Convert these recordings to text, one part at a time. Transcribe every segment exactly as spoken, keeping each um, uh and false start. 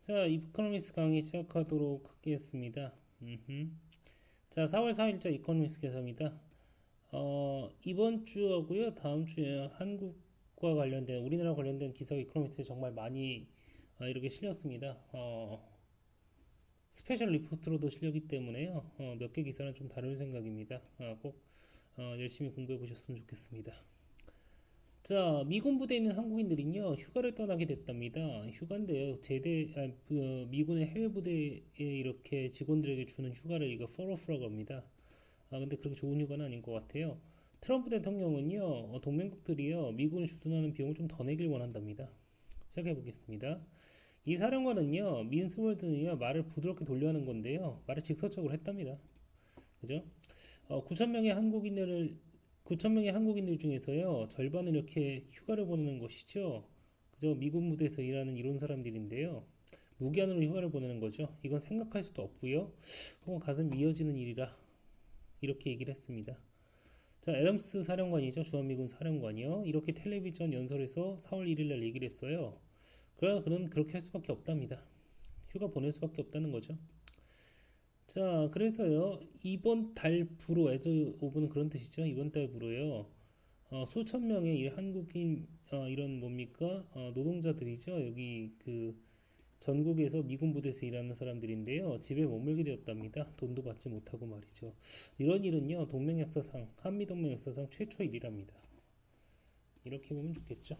자, 이코노미스 강의 시작하도록 하겠습니다. 음흠. 자, 사월 사일자 이코노미스 개서입니다. 어, 이번 주하고요, 다음 주에 한국과 관련된, 우리나라 관련된 기사가 이코노미스에 정말 많이 어, 이렇게 실렸습니다. 어, 스페셜 리포트로도 실렸기 때문에요. 어, 몇 개 기사는 좀 다룰 생각입니다. 어, 꼭 어, 열심히 공부해 보셨으면 좋겠습니다. 자, 미군 부대에 있는 한국인들은요, 휴가를 떠나게 됐답니다. 휴가인데요, 제대, 아, 그, 미군의 해외 부대에 이렇게 직원들에게 주는 휴가를 이거 furlough라고 합니다. 아, 근데 그렇게 좋은 휴가는 아닌 것 같아요. 트럼프 대통령은요, 어, 동맹국들이요, 미군이 주둔하는 비용을 좀 더 내길 원한답니다. 시작해 보겠습니다. 이 사령관은요, 민스월드는요, 말을 부드럽게 돌려하는 건데요, 말을 직설적으로 했답니다. 그죠? 어, 구천 명의 한국인들을 구천 명의 한국인들 중에서요, 절반은 이렇게 휴가를 보내는 것이죠. 그죠? 미군 무대에서 일하는 이런 사람들인데요. 무기한으로 휴가를 보내는 거죠. 이건 생각할 수도 없고요. 혹은 가슴 미어지는 일이라 이렇게 얘기를 했습니다. 자, 애덤스 사령관이죠. 주한미군 사령관이요. 이렇게 텔레비전 연설에서 사월 일일 날 얘기를 했어요. 그러나 그는 그렇게 할 수밖에 없답니다. 휴가 보낼 수밖에 없다는 거죠. 자, 그래서요, 이번 달 부로, as of는 그런 뜻이죠. 이번 달 부로요, 어, 수천 명의 이 한국인, 어, 이런 뭡니까? 어, 노동자들이죠. 여기 그 전국에서 미군 부대에서 일하는 사람들인데요. 집에 머물게 되었답니다. 돈도 받지 못하고 말이죠. 이런 일은요, 동맹 역사상, 한미동맹 역사상 최초의 일이랍니다. 이렇게 보면 좋겠죠.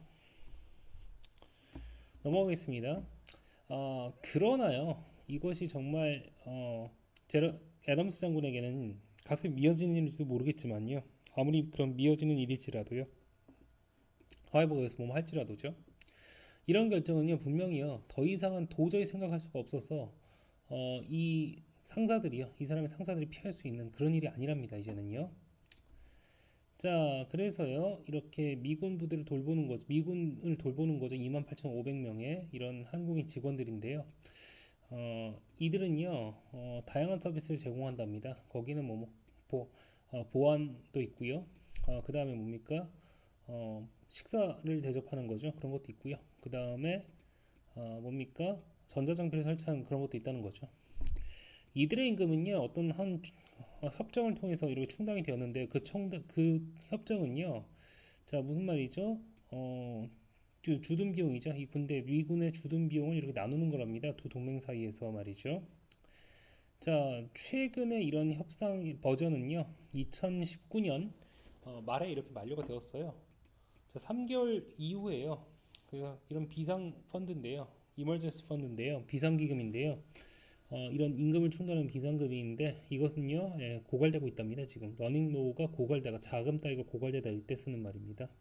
넘어가겠습니다. 어, 그러나요, 이것이 정말, 어, 제러, 애덤스 장군에게는 가슴이 미어지는 일일지도 모르겠지만요. 아무리 그런 미어지는 일일지라도요. 하와이버가 여기서 뭐 할지라도죠. 이런 결정은요, 분명히요, 더 이상은 도저히 생각할 수가 없어서, 어, 이 상사들이요, 이 사람의 상사들이 피할 수 있는 그런 일이 아니랍니다, 이제는요. 자, 그래서요, 이렇게 미군 부대를 돌보는 거죠. 미군을 돌보는 거죠. 이만 팔천오백 명의 이런 한국인 직원들인데요. 어, 이들은요, 어, 다양한 서비스를 제공한답니다. 거기는 뭐, 뭐 보, 어, 보안도 있고요. 어, 그 다음에 뭡니까? 어, 식사를 대접하는 거죠. 그런 것도 있고요. 그 다음에 어, 뭡니까? 전자장비를 설치하는 그런 것도 있다는 거죠. 이들의 임금은요, 어떤 한 어, 협정을 통해서 이렇게 충당이 되었는데 그, 청, 그 협정은요, 자, 무슨 말이죠? 어, 주, 주둔 비용이죠. 이 군대, 미군의 주둔 비용을 이렇게 나누는 거랍니다. 두 동맹 사이에서 말이죠. 자, 최근에 이런 협상 버전은요, 이천십구 년 어, 말에 이렇게 만료가 되었어요. 자, 삼 개월 이후에요. 그 이런 비상 펀드인데요. 이머전시 펀드인데요. 비상기금인데요. 어, 이런 임금을 충당하는 비상금인데 이것은요, 예, 고갈되고 있답니다. 지금 러닝 노우가 고갈되가 자금 따위가 고갈되다 이때 쓰는 말입니다.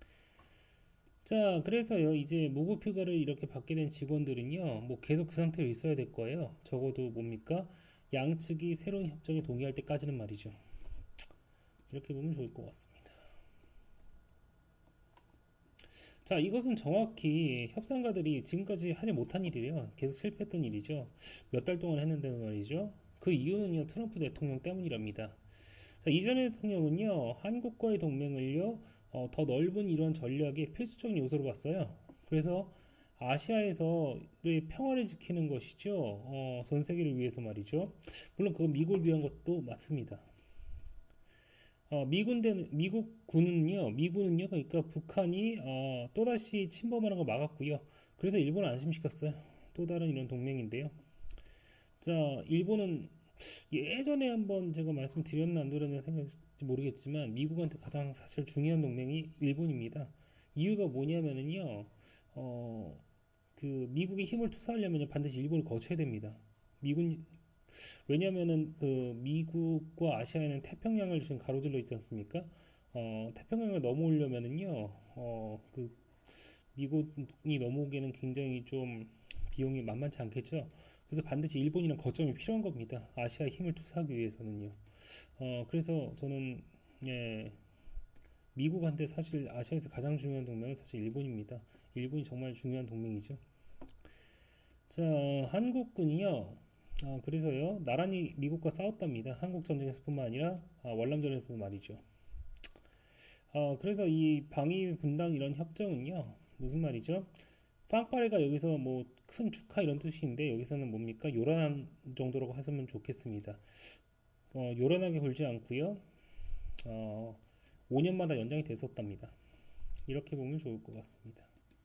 자, 그래서요, 이제 무급휴가를 이렇게 받게 된 직원들은요, 뭐 계속 그 상태로 있어야 될 거예요. 적어도 뭡니까? 양측이 새로운 협정에 동의할 때까지는 말이죠. 이렇게 보면 좋을 것 같습니다. 자, 이것은 정확히 협상가들이 지금까지 하지 못한 일이래요. 계속 실패했던 일이죠. 몇 달 동안 했는데도 말이죠. 그 이유는요, 트럼프 대통령 때문이랍니다. 자, 이전의 대통령은요, 한국과의 동맹을요, 어, 더 넓은 이런 전략의 필수적인 요소로 봤어요. 그래서 아시아에서의 평화를 지키는 것이죠. 어, 전 세계를 위해서 말이죠. 물론 그건 미국을 위한 것도 맞습니다. 어, 미군대 미국군은요, 미군은요, 그러니까 북한이 어, 또다시 침범하는 걸 막았고요. 그래서 일본을 안심시켰어요. 또 다른 이런 동맹인데요. 자, 일본은 예전에 한번 제가 말씀드렸나 안 드렸나 생각할지 모르겠지만 미국한테 가장 사실 중요한 동맹이 일본입니다. 이유가 뭐냐면은요, 어, 그 미국이 힘을 투사하려면 반드시 일본을 거쳐야 됩니다. 미군 왜냐면은 그 미국과 아시아에는 태평양을 지금 가로질러 있지 않습니까? 어, 태평양을 넘어오려면은요, 어, 그 미국이 넘어오기에는 굉장히 좀 비용이 만만치 않겠죠. 그래서 반드시 일본이랑 거점이 필요한 겁니다. 아시아의 힘을 투사하기 위해서는요. 어, 그래서 저는 예, 미국한테 사실 아시아에서 가장 중요한 동맹은 사실 일본입니다. 일본이 정말 중요한 동맹이죠. 자, 한국군이요. 아, 그래서요, 나란히 미국과 싸웠답니다. 한국 전쟁에서뿐만 아니라 아, 월남전에서도 말이죠. 아, 그래서 이 방위 분담 이런 협정은요, 무슨 말이죠? 빵빠레가 여기서 뭐 큰 축하 이런 뜻인데 여기서는 뭡니까? 요란한 정도라고 하시면 좋겠습니다. 어, 요란하게 굴지 않고요. 어, 오 년마다 연장이 됐었답니다. 이렇게 보면 좋을 것 같습니다.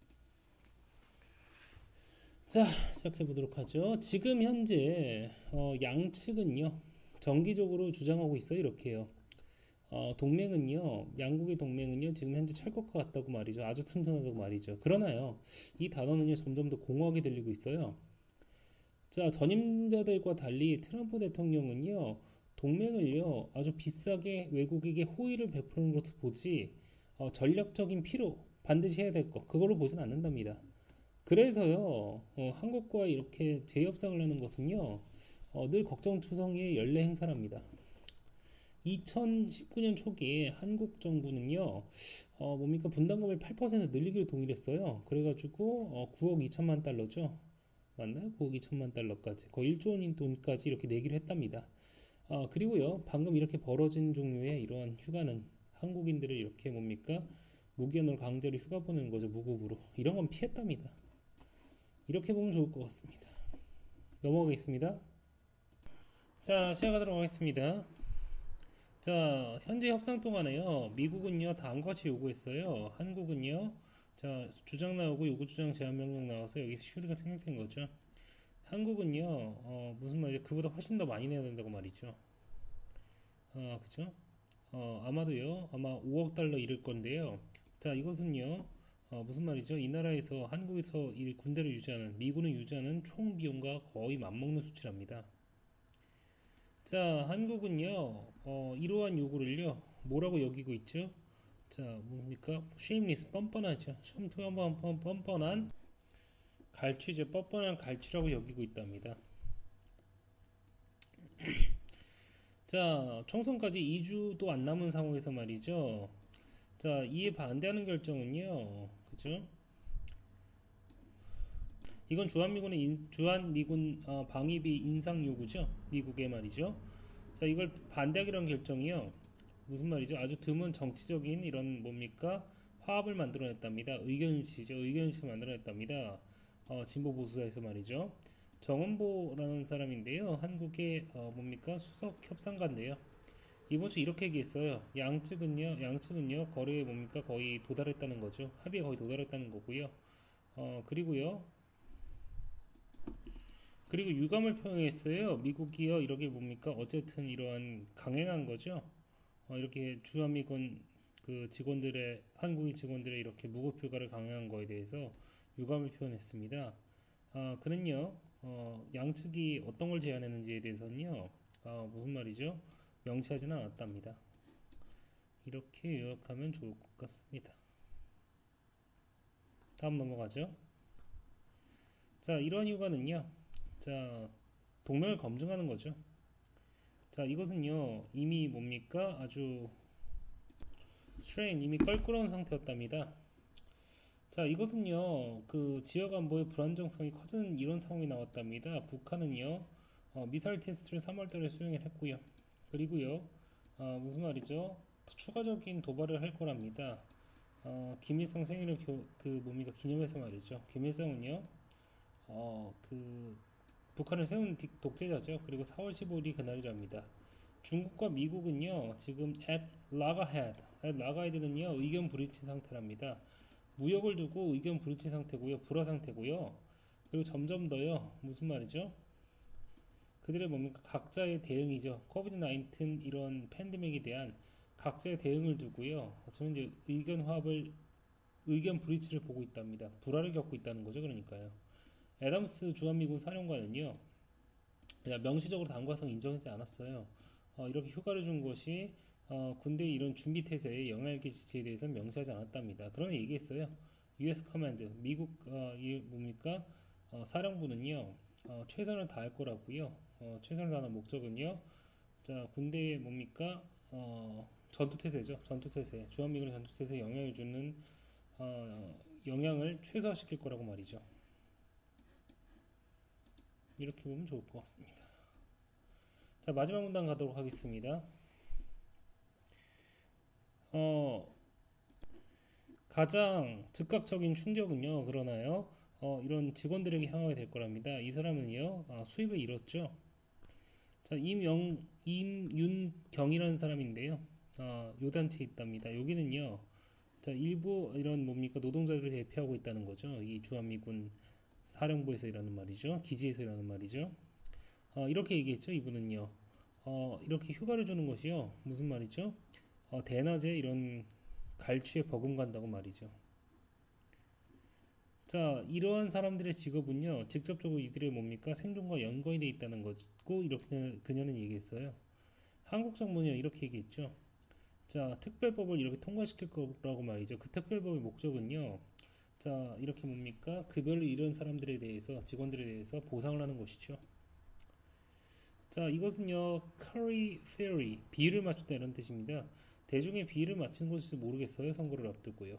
자, 시작해 보도록 하죠. 지금 현재 어, 양측은요 정기적으로 주장하고 있어요. 이렇게요. 어, 동맹은요, 양국의 동맹은요, 지금 현재 찰 것 같다고 말이죠. 아주 튼튼하다고 말이죠. 그러나요, 이 단어는요, 점점 더 공허하게 들리고 있어요. 자, 전임자들과 달리 트럼프 대통령은요, 동맹을요, 아주 비싸게 외국에게 호의를 베푸는 것으로 보지, 어, 전략적인 필요, 반드시 해야 될 것, 그걸로 보진 않는답니다. 그래서요, 어, 한국과 이렇게 재협상을 하는 것은요, 어, 늘 걱정투성이의 연례 행사랍니다. 이천십구 년 초기에 한국 정부는요, 어, 뭡니까, 분담금을 팔 퍼센트 늘리기로 동의했어요. 그래가지고, 어, 구억 이천만 달러죠. 맞나요? 구억 이천만 달러까지. 거의 일 조 원인 돈까지 이렇게 내기로 했답니다. 어, 그리고요, 방금 이렇게 벌어진 종류의 이러한 휴가는 한국인들을 이렇게 뭡니까, 무기한으로 강제로 휴가 보내는 거죠. 무급으로. 이런 건 피했답니다. 이렇게 보면 좋을 것 같습니다. 넘어가겠습니다. 자, 시작하도록 하겠습니다. 자, 현재 협상 동안에요. 미국은요, 다음과 같이 요구했어요. 한국은요, 자, 주장 나오고 요구 주장 제한 명령 나와서 여기서 슈리가 생략된 거죠. 한국은요, 어, 무슨 말이죠? 그보다 훨씬 더 많이 내야 된다고 말이죠. 어, 그죠? 어, 아마도요, 아마 오억 달러 이를 건데요. 자, 이것은요, 어, 무슨 말이죠? 이 나라에서 한국에서 이 군대를 유지하는, 미군을 유지하는 총 비용과 거의 맞먹는 수치랍니다. 자, 한국은요, 어, 이러한 요구를요, 뭐라고 여기고 있죠? 자, 뭡니까? shameless, 뻔뻔하죠. 뻔뻔, 뻔뻔한 갈취죠. 뻔뻔한 갈취라고 여기고 있답니다. 자, 총선까지 이 주도 안 남은 상황에서 말이죠. 자, 이에 반대하는 결정은요, 그죠? 이건 주한미군의 인, 주한미군 어, 방위비 인상 요구죠. 미국의 말이죠. 자, 이걸 반대하기로 결정이요. 무슨 말이죠? 아주 드문 정치적인 이런 뭡니까? 화합을 만들어냈답니다. 의견일치죠. 의견일치 만들어냈답니다. 어, 진보 보수사에서 말이죠. 정은보라는 사람인데요. 한국의 어, 뭡니까? 수석 협상가인데요. 이번 주 이렇게 얘기했어요. 양측은요, 양측은요 거래에 뭡니까? 거의 도달했다는 거죠. 합의에 거의 도달했다는 거고요. 어, 그리고요. 그리고 유감을 표명했어요. 미국이요, 이렇게 뭡니까? 어쨌든 이러한 강행한 거죠. 어, 이렇게 주한미군 그 직원들의 한국인 직원들의 이렇게 무급휴가를 강행한 거에 대해서 유감을 표현했습니다. 아, 그는요, 어, 양측이 어떤 걸 제안했는지에 대해서는요, 어, 무슨 말이죠? 명시하지는 않았답니다. 이렇게 요약하면 좋을 것 같습니다. 다음 넘어가죠. 자, 이러한 휴가는요, 자, 동맹을 검증하는 거죠. 자, 이것은요, 이미 뭡니까? 아주 스트레인, 이미 껄끄러운 상태였답니다. 자, 이것은요, 그 지역 안보의 불안정성이 커지는 이런 상황이 나왔답니다. 북한은요, 어, 미사일 테스트를 삼월 달에 수행을 했고요. 그리고요, 어, 무슨 말이죠? 추가적인 도발을 할 거랍니다. 어, 김일성 생일을 교, 그 뭡니까 기념해서 말이죠. 김일성은요, 어, 그 북한을 세운 딕- 독재자죠. 그리고 사월 십오일이 그날이랍니다. 중국과 미국은요, 지금 at loggerhead, at loggerhead는요, 의견 불일치 상태랍니다. 무역을 두고 의견 불일치 상태고요, 불화 상태고요. 그리고 점점 더요, 무슨 말이죠? 그들의 뭡니까 각자의 대응이죠. 코비드 나인틴 이런 팬데믹에 대한 각자의 대응을 두고요. 저는 이제 의견 화합을 의견 불일치를 보고 있답니다. 불화를 겪고 있다는 거죠. 그러니까요. 애덤스 주한미군 사령관은요, 명시적으로 다음과 인정하지 않았어요. 어, 이렇게 휴가를 준 것이 어, 군대의 이런 준비 태세에 영향을 끼치에 대해서 명시하지 않았답니다. 그러나 얘기했어요. 유에스 커맨드, 미국 어, 이 뭡니까 어, 사령부는요, 어, 최선을 다할 거라고요. 어, 최선을 다하는 목적은요, 자 군대의 뭡니까 어, 전투 태세죠. 전투 태세, 주한미군의 전투 태세에 영향을 주는 어, 영향을 최소화시킬 거라고 말이죠. 이렇게 보면 좋을 것 같습니다. 자, 마지막 문단 가도록 하겠습니다. 어, 가장 즉각적인 충격은요, 그러나요? 어, 이런 직원들에게 향하게 될 거랍니다. 이 사람은요, 아, 수입을 잃었죠. 자, 임영, 임윤경이라는 사람인데요. 아, 요 단체에 있답니다. 여기는요, 자, 일부 이런 뭡니까 노동자들을 대표하고 있다는 거죠. 이 주한미군 사령부에서 일하는 말이죠. 기지에서 일하는 말이죠. 어, 이렇게 얘기했죠. 이분은요. 어, 이렇게 휴가를 주는 것이요. 무슨 말이죠? 어, 대낮에 이런 갈취에 버금간다고 말이죠. 자, 이러한 사람들의 직업은요, 직접적으로 이들의 뭡니까 생존과 연관이 돼 있다는 거고 이렇게 그녀는 얘기했어요. 한국 정부는 이렇게 얘기했죠. 자, 특별법을 이렇게 통과시킬 거라고 말이죠. 그 특별법의 목적은요, 자, 이렇게 뭡니까 급여를 잃은 사람들에 대해서 직원들에 대해서 보상을 하는 것이죠. 자, 이것은요, curry fairy 비를 맞추다 이런 뜻입니다. 대중의 비를 맞춘 것일지 모르겠어요. 선거를 앞두고요.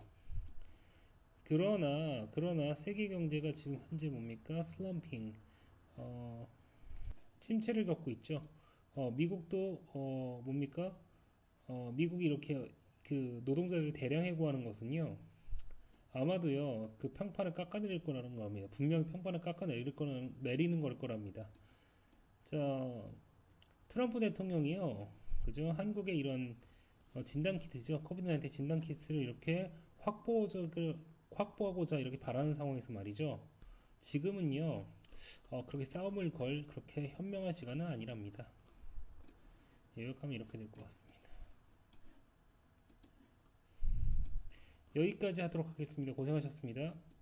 그러나 그러나 세계 경제가 지금 현재 뭡니까 슬럼핑 어, 침체를 겪고 있죠. 어, 미국도 어, 뭡니까 어, 미국이 이렇게 그 노동자들을 대량 해고하는 것은요 아마도요 그 평판을 깎아내릴 거라는 겁니다. 분명히 평판을 깎아내릴 거는 내리는 걸 거랍니다. 자 트럼프 대통령이요 그죠 한국의 이런 어, 진단 키트죠 코비드 나인틴 진단 키트를 이렇게 확보적 확보하고자 이렇게 바라는 상황에서 말이죠. 지금은요, 어, 그렇게 싸움을 걸 그렇게 현명한 시간은 아니랍니다. 요약하면 이렇게 될 것 같습니다. 여기까지 하도록 하겠습니다. 고생하셨습니다.